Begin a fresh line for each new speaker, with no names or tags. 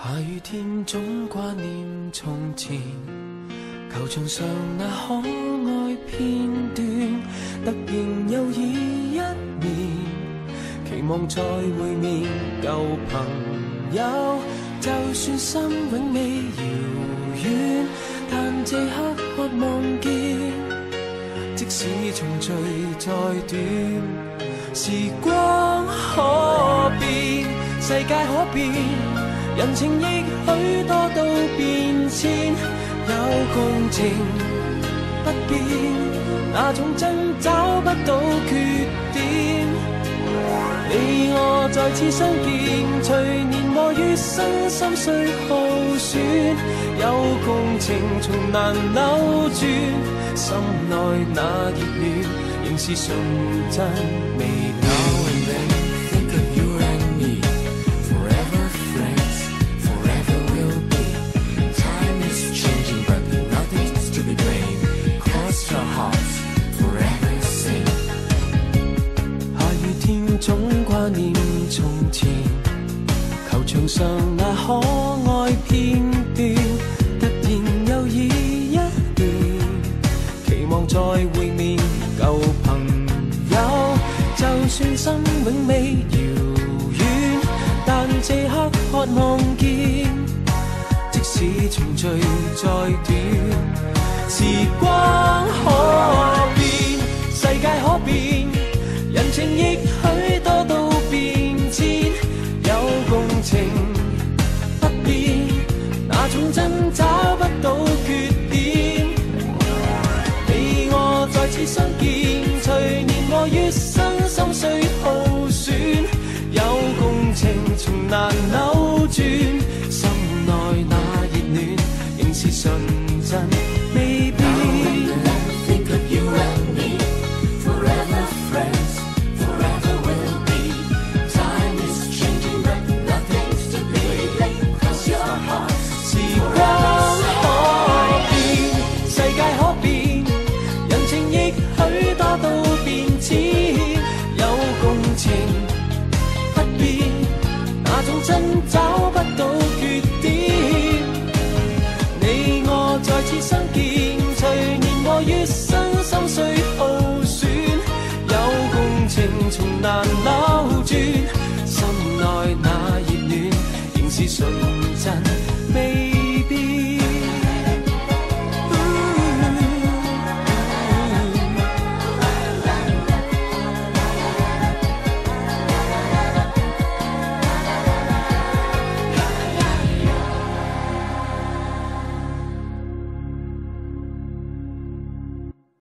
下雨天總掛念從前，球場上那可愛片段，突然又已一年，期望再會面舊朋友，就算心永未遙遠，但這刻渴望見，即使重聚再短，時光可變，世界可變，人情亦許多都變遷，有共情不變，那種真找不到缺點。你我再次相見，隨年和月生心碎耗損，有共情從難扭轉，心內那熱戀仍是純真未了。總掛念從前，球場上那可愛片段，突然又已一年，期望再會面舊朋友，就算心永未遙遠，但這刻渴望見，即使重聚再短，時光可變，世界可變，人情亦許多都變遷，有共情不變，那種真找不到缺點。你我再次相見，隨年和月生心碎耗損，有共情從難扭轉，